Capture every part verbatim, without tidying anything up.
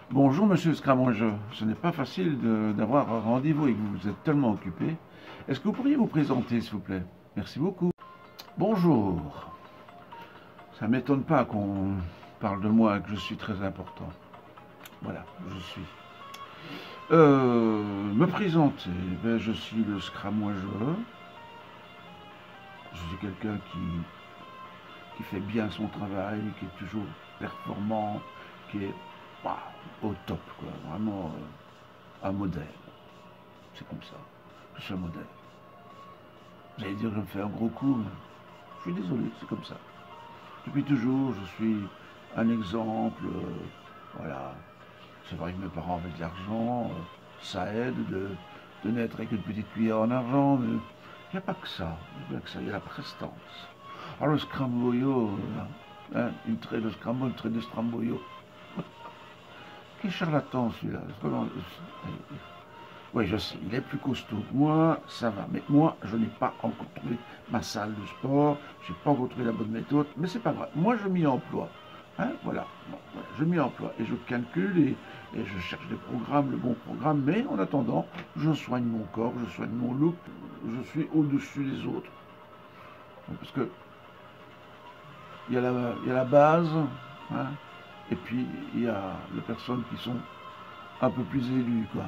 Bonjour Monsieur Scramongeux, ce n'est pas facile de- d'avoir un rendez-vous avec vous, vous êtes tellement occupé. Est-ce que vous pourriez vous présenter s'il vous plaît? Merci beaucoup. Bonjour, ça ne m'étonne pas qu'on parle de moi, que je suis très important. Voilà, je suis. Euh, me présenter, ben, je suis le Scramongeux. Je suis quelqu'un qui, qui fait bien son travail, qui est toujours performant, qui est bah, au top, quoi. Vraiment euh, un modèle. C'est comme ça. Je suis un modèle. J'allais dire que je me fais un gros coup, mais je suis désolé, c'est comme ça. Depuis toujours, je suis un exemple. euh, voilà. C'est vrai que mes parents avaient de l'argent, euh, ça aide de, de naître avec une petite cuillère en argent, mais il n'y a pas que ça. Il n'y a pas que ça, il y a la prestance. Alors le scramboyo, euh, hein, une trait de scrambo, une trait de stramboyo. Quel charlatan celui-là. Vraiment, oui, je sais, il est plus costaud que moi, ça va. Mais moi, je n'ai pas encore trouvé ma salle de sport, je n'ai pas encore trouvé la bonne méthode, mais c'est pas grave. Moi, je m'y emploie. Hein, voilà. Bon, voilà, je m'y emploie et je calcule et, et je cherche des programmes, le bon programme. Mais en attendant, je soigne mon corps, je soigne mon look, je suis au-dessus des autres. Parce que il y a la, il y a la base, hein, et puis il y a les personnes qui sont un peu plus élues, quoi.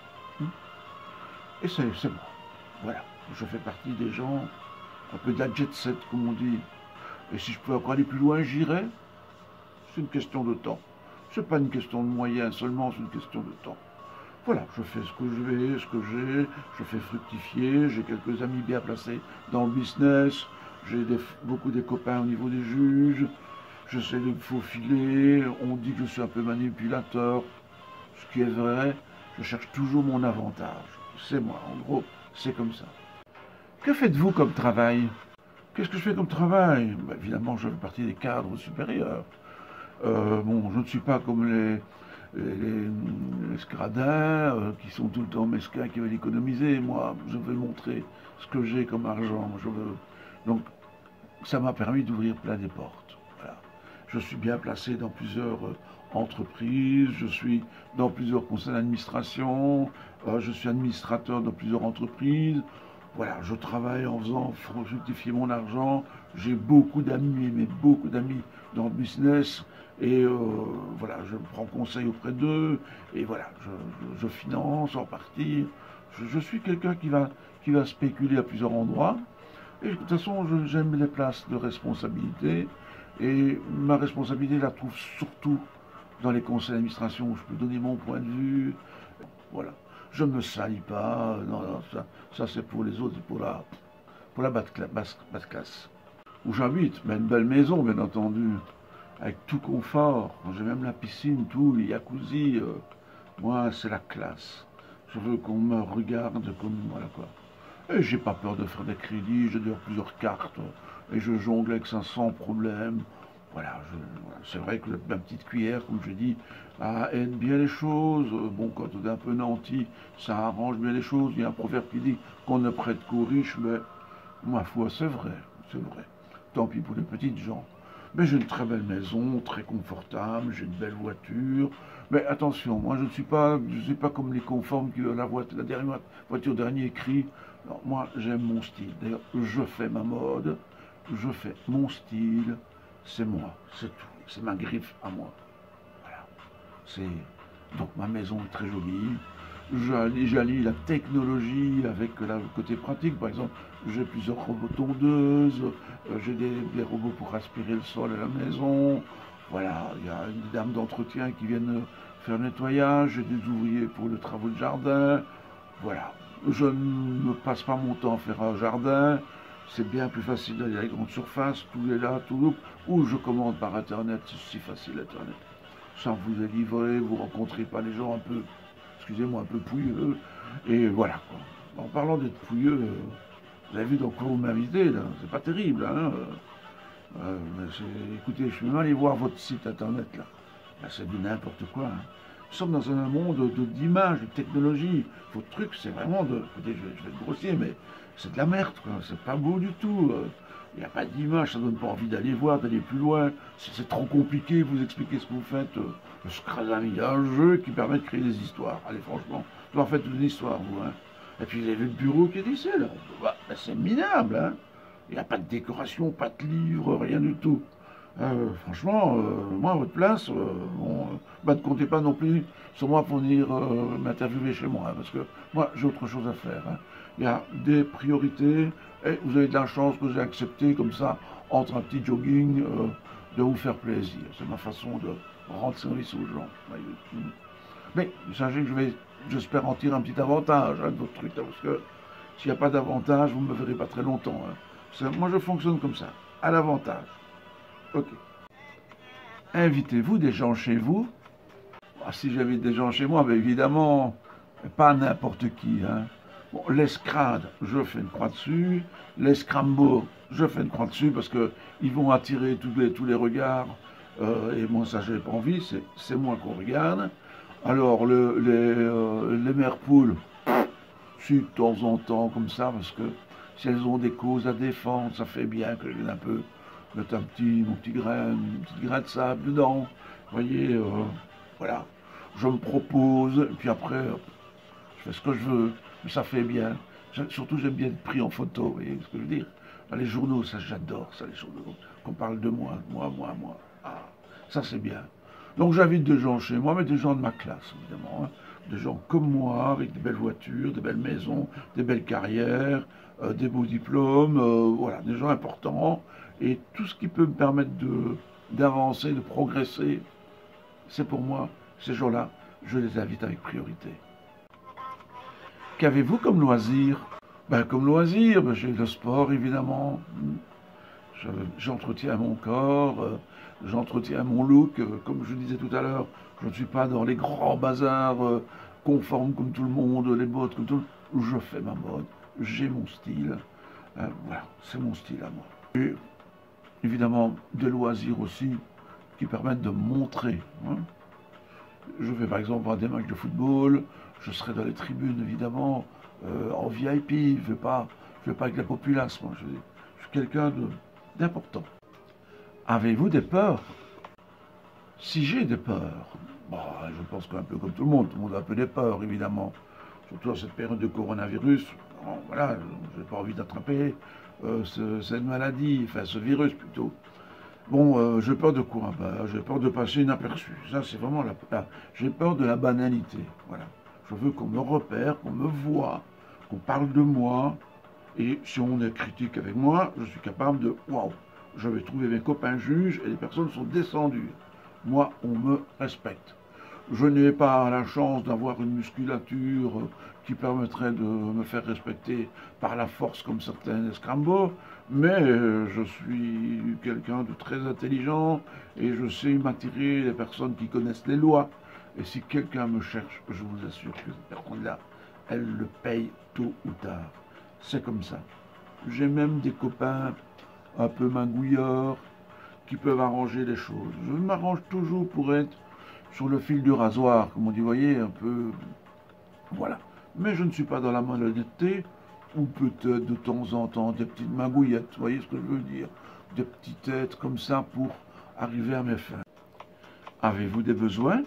Et c'est moi. Voilà. Je fais partie des gens, un peu de la jet set, comme on dit. Et si je peux encore aller plus loin, j'irai. C'est une question de temps. C'est pas une question de moyens seulement, c'est une question de temps. Voilà, je fais ce que je vais, ce que j'ai, je fais fructifier, j'ai quelques amis bien placés dans le business, j'ai beaucoup des copains au niveau des juges, j'essaie de me faufiler, on dit que je suis un peu manipulateur, ce qui est vrai, je cherche toujours mon avantage. C'est moi, en gros, c'est comme ça. Que faites-vous comme travail? Qu'est-ce que je fais comme travail? Bah, évidemment, je fais partie des cadres supérieurs. Euh, bon, je ne suis pas comme les, les, les, les scradins euh, qui sont tout le temps mesquins, qui veulent économiser. Moi, je veux montrer ce que j'ai comme argent. Je veux... Donc, ça m'a permis d'ouvrir plein des portes. Voilà. Je suis bien placé dans plusieurs euh, entreprises, je suis dans plusieurs conseils d'administration, euh, je suis administrateur dans plusieurs entreprises. Voilà, je travaille en faisant fructifier mon argent. J'ai beaucoup d'amis, mais beaucoup d'amis dans le business. Et euh, voilà, je prends conseil auprès d'eux. Et voilà, je, je, je finance en partie. Je, je suis quelqu'un qui va, qui va spéculer à plusieurs endroits. Et de toute façon, j'aime les places de responsabilité. Et ma responsabilité, je la trouve surtout dans les conseils d'administration où je peux donner mon point de vue. Voilà. Je ne me salis pas. Non, non, ça, ça c'est pour les autres, pour la, pour la basse, basse, basse classe. Où j'habite, mais une belle maison, bien entendu, avec tout confort. J'ai même la piscine, tout, les jacuzzi. Euh, moi, c'est la classe. Je veux qu'on me regarde comme, voilà quoi. Et j'ai pas peur de faire des crédits, j'ai d'ailleurs plusieurs cartes, et je jongle avec ça sans problème. Voilà, voilà. C'est vrai que ma petite cuillère, comme je dis, ah, aide bien les choses. Bon, quand on est un peu nanti, ça arrange bien les choses. Il y a un proverbe qui dit qu'on ne prête qu'aux riches, mais ma foi, c'est vrai, c'est vrai. Tant pis pour les petites gens. Mais j'ai une très belle maison, très confortable, j'ai une belle voiture. Mais attention, moi je ne suis pas, je suis pas comme les conformes qui veulent la voiture, la dernière voiture dernier cri. Non, moi j'aime mon style. D'ailleurs, je fais ma mode, je fais mon style, c'est moi, c'est tout. C'est ma griffe à moi. Voilà. C'est donc ma maison est très jolie. J'allie, j'allie la technologie avec le côté pratique. Par exemple, j'ai plusieurs robots tondeuses, euh, j'ai des, des robots pour aspirer le sol à la maison. Voilà, il y a une dame d'entretien qui viennent faire le nettoyage, j'ai des ouvriers pour le travaux de jardin. Voilà, je ne passe pas mon temps à faire un jardin. C'est bien plus facile d'aller à la grande surface, tout est là, tout, ou je commande par Internet, c'est si facile Internet. Ça vous est livré, vous rencontrez pas les gens un peu, excusez-moi, un peu pouilleux, et voilà quoi. En parlant d'être pouilleux, euh, vous avez vu dans quoi vous m'invitez là, c'est pas terrible, hein. Euh, mais écoutez, je suis même allé voir votre site internet là. Là c'est du n'importe quoi, hein. Nous sommes dans un monde d'images, de, de technologie. Votre truc, c'est vraiment de. Écoutez, je, je vais être grossier, mais c'est de la merde, quoi. C'est pas beau du tout. Il n'y a pas d'image, ça ne donne pas envie d'aller voir, d'aller plus loin. C'est trop compliqué, vous expliquez ce que vous faites. Le Scrazam, il y a un jeu qui permet de créer des histoires. Allez, franchement, vous en faites une histoire, vous. Hein. Et puis, vous avez vu le bureau qui est ici, là. Bah, bah, c'est minable, hein. Il n'y a pas de décoration, pas de livre, rien du tout. Euh, franchement, euh, moi, à votre place, euh, bon, euh, bah, ne comptez pas non plus sur moi pour venir euh, m'interviewer chez moi, hein, parce que moi, j'ai autre chose à faire. Hein. Il y a des priorités, et vous avez de la chance que j'ai accepté, comme ça, entre un petit jogging, euh, de vous faire plaisir. C'est ma façon de rendre service aux gens. Mais sachez que je vais, j'espère en tirer un petit avantage hein, de votre truc, hein, parce que s'il n'y a pas d'avantage, vous ne me verrez pas très longtemps. Hein. Moi, je fonctionne comme ça, à l'avantage. Ok. Invitez-vous des gens chez vous. Ah, si j'invite des gens chez moi, ben évidemment, pas n'importe qui. Hein. Bon, l'escrade, je fais une croix dessus. L'escrambo, je fais une croix dessus parce qu'ils vont attirer tous les, tous les regards. Euh, et moi, ça, j'ai pas envie, c'est moi qu'on regarde. Alors, le, les, euh, les mères poules, si de temps en temps, comme ça, parce que si elles ont des causes à défendre, ça fait bien que je vienne un peu mettre un petit, mon petit grain, une petite grain de sable dedans. Vous voyez, euh, voilà. Je me propose, et puis après, euh, je fais ce que je veux, mais ça fait bien. Surtout, j'aime bien être pris en photo, vous voyez ce que je veux dire. Dans les journaux, ça, j'adore ça, les journaux. Qu'on parle de moi, moi, moi, moi. Ah, ça, c'est bien. Donc, j'invite des gens chez moi, mais des gens de ma classe, évidemment. Hein. Des gens comme moi, avec des belles voitures, des belles maisons, des belles carrières, euh, des beaux diplômes, euh, voilà, des gens importants. Et tout ce qui peut me permettre d'avancer, de, de progresser, c'est pour moi, ces gens-là, je les invite avec priorité. Qu'avez-vous comme loisir? Ben, comme loisir, ben, j'ai le sport, évidemment. J'entretiens mon corps, euh, j'entretiens mon look. Euh, comme je disais tout à l'heure, je ne suis pas dans les grands bazars euh, conformes comme tout le monde, les bottes comme tout le monde. Je fais ma mode, j'ai mon style. Euh, voilà, c'est mon style à moi. Et évidemment, des loisirs aussi qui permettent de montrer. Hein. Je vais par exemple voir des matchs de football, je serai dans les tribunes évidemment, euh, en V I P, je ne vais pas, je vais pas avec la populace, moi, je, je suis quelqu'un d'important. Avez-vous des peurs? Si j'ai des peurs, bah, je pense qu'un peu comme tout le monde, tout le monde a un peu des peurs évidemment, surtout dans cette période de coronavirus, bon, voilà, je n'ai pas envie d'attraper euh, ce, cette maladie, enfin ce virus plutôt. Bon, euh, j'ai peur de quoi? Bah, j'ai peur de passer inaperçu. Ça, c'est vraiment la, la j'ai peur de la banalité. Voilà. Je veux qu'on me repère, qu'on me voit, qu'on parle de moi. Et si on est critique avec moi, je suis capable de, waouh, je vais trouver mes copains juges et les personnes sont descendues. Moi, on me respecte. Je n'ai pas la chance d'avoir une musculature qui permettrait de me faire respecter par la force comme certains escrambos, mais je suis quelqu'un de très intelligent et je sais m'attirer les personnes qui connaissent les lois. Et si quelqu'un me cherche, je vous assure que cette personne-là, elle le paye tôt ou tard. C'est comme ça. J'ai même des copains un peu mangouillards qui peuvent arranger les choses. Je m'arrange toujours pour être sur le fil du rasoir, comme on dit, vous voyez, un peu... Voilà. Mais je ne suis pas dans la malhonnêteté, ou peut-être de temps en temps des petites magouillettes, vous voyez ce que je veux dire? Des petites têtes comme ça pour arriver à mes fins. Avez-vous des besoins?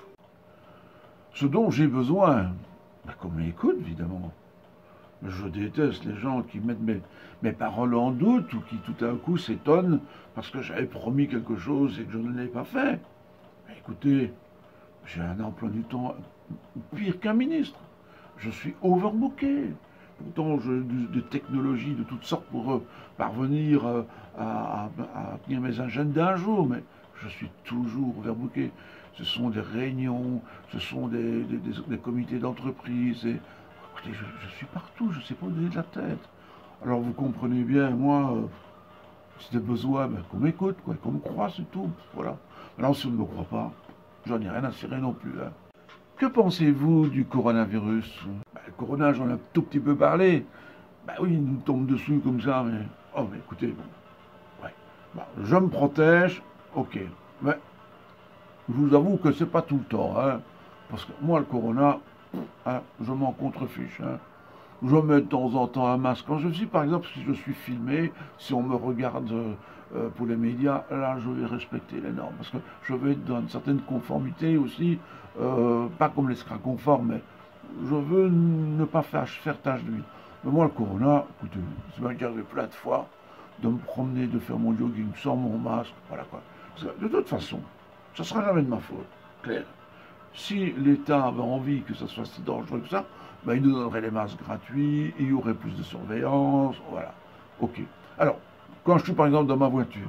Ce dont j'ai besoin, ben, qu'on m'écoute, évidemment. Je déteste les gens qui mettent mes, mes paroles en doute, ou qui tout d'un coup s'étonnent parce que j'avais promis quelque chose et que je ne l'ai pas fait. Mais écoutez, j'ai un emploi du temps pire qu'un ministre. Je suis overbooké. Pourtant, j'ai des technologies de toutes sortes pour euh, parvenir euh, à, à, à tenir mes agendas un jour, mais je suis toujours overbooké. Ce sont des réunions, ce sont des, des, des, des comités d'entreprise. Et écoutez, je, je suis partout, je ne sais pas où donner de la tête. Alors vous comprenez bien, moi, euh, si des besoins, ben, qu'on m'écoute, qu'on me croit, c'est tout. Voilà. Alors si on ne me croit pas, j'en ai rien à cirer non plus. Hein. Que pensez-vous du coronavirus? Ben, le corona, j'en ai un tout petit peu parlé. Ben oui, il nous tombe dessus comme ça, mais... Oh, mais écoutez, bon... Ouais. Ben, je me protège, ok. Mais je vous avoue que c'est pas tout le temps, hein. Parce que moi, le corona, hein, je m'en contrefiche. Hein. je mets de temps en temps un masque. Quand je suis, par exemple, si je suis filmé, si on me regarde euh, pour les médias, là, je vais respecter les normes. Parce que je vais être dans une certaine conformité aussi, euh, pas comme les scras conformes, mais je veux ne pas faire, faire tâche d'huile. Mais moi, le corona, écoutez, ça m'est arrivé plein de fois de me promener, de faire mon jogging sans mon masque, voilà quoi. De toute façon, ça ne sera jamais de ma faute, clair. Si l'État avait envie que ça soit si dangereux que ça, ben il nous donnerait les masques gratuits, il y aurait plus de surveillance, voilà. Ok. Alors, quand je suis par exemple dans ma voiture,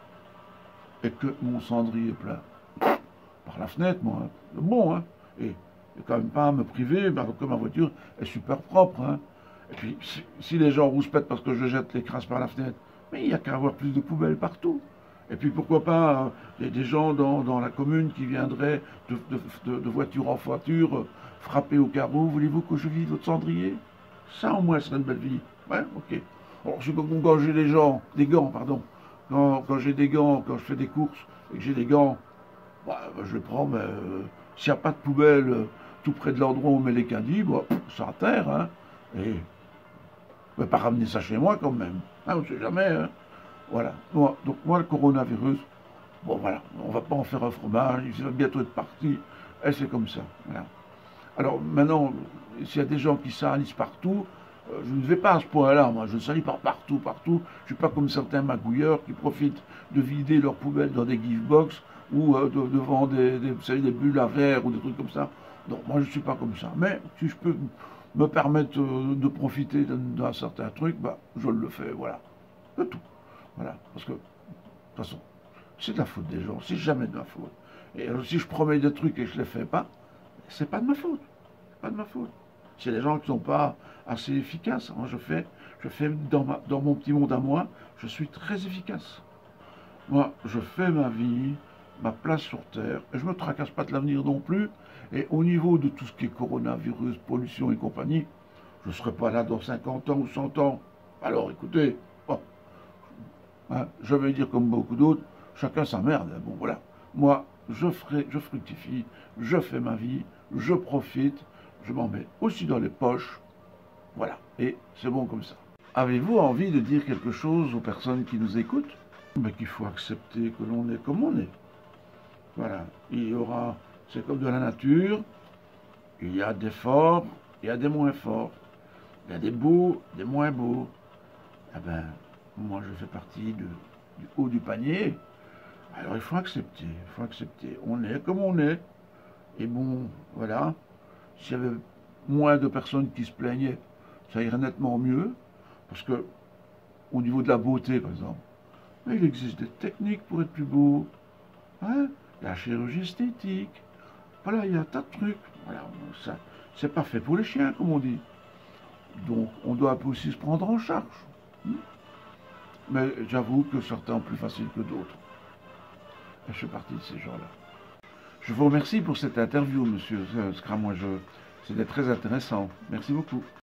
et que mon cendrier est plein, par la fenêtre, moi, hein, bon, hein, et, et quand même pas à me priver, ben, que ma voiture est super propre, hein. Et puis, si, si les gens rouspètent parce que je jette les crasses par la fenêtre, mais il n'y a qu'à avoir plus de poubelles partout. Et puis pourquoi pas, il y a des gens dans, dans la commune qui viendraient de, de, de, de voiture en voiture, euh, frapper au carreau, voulez-vous que je vide votre cendrier? Ça au moins serait une belle vie. Ouais, ok. Alors, je, quand j'ai des gens, des gants, pardon, quand, quand j'ai des gants, quand je fais des courses et que j'ai des gants, bah, je les prends, mais euh, s'il n'y a pas de poubelle euh, tout près de l'endroit où on met les caddies, bah, ça à terre, hein. Et je ne vais pas ramener ça chez moi quand même. Hein, on ne sait jamais, hein. Voilà. Moi, donc moi, le coronavirus, bon voilà, on ne va pas en faire un fromage, il va bientôt être parti, et c'est comme ça. Voilà. Alors maintenant, s'il y a des gens qui salissent partout, euh, je ne vais pas à ce point-là, moi, je ne salis pas partout, partout. Je ne suis pas comme certains magouilleurs qui profitent de vider leurs poubelles dans des gift box ou euh, de, devant des, des, vous savez, des bulles à verre ou des trucs comme ça. Donc moi, je ne suis pas comme ça. Mais si je peux me permettre euh, de profiter d'un certain truc, bah, je le fais, voilà. C'est tout. Voilà, parce que, de toute façon, c'est de la faute des gens, c'est jamais de ma faute. Et alors, si je promets des trucs et que je ne les fais pas, c'est pas de ma faute. C'est pas de ma faute. C'est les gens qui ne sont pas assez efficaces. Moi, je fais, je fais dans, ma, dans mon petit monde à moi, je suis très efficace. Moi, je fais ma vie, ma place sur Terre, et je ne me tracasse pas de l'avenir non plus. Et au niveau de tout ce qui est coronavirus, pollution et compagnie, je ne serai pas là dans cinquante ans ou cent ans. Alors, écoutez, bon. Hein, je vais dire comme beaucoup d'autres, chacun sa merde. Bon voilà, moi je ferai, je fructifie, je fais ma vie, je profite, je m'en mets aussi dans les poches, voilà, et c'est bon comme ça. Avez-vous envie de dire quelque chose aux personnes qui nous écoutent? Mais qu'il faut accepter que l'on est comme on est. Voilà, il y aura, c'est comme de la nature, il y a des forts, il y a des moins forts, il y a des beaux, des moins beaux. Eh ben, moi, je fais partie de, du haut du panier. Alors, il faut accepter, il faut accepter. On est comme on est. Et bon, voilà. S'il y avait moins de personnes qui se plaignaient, ça irait nettement mieux. Parce que, au niveau de la beauté, par exemple, mais il existe des techniques pour être plus beau. Hein? La chirurgie esthétique. Voilà, il y a un tas de trucs. Voilà, ça, c'est pas fait pour les chiens, comme on dit. Donc, on doit aussi se prendre en charge. Hmm? Mais j'avoue que certains ont plus facile que d'autres. Et je fais partie de ces gens-là. Je vous remercie pour cette interview, monsieur Scramoiseux. C'était très intéressant. Merci beaucoup.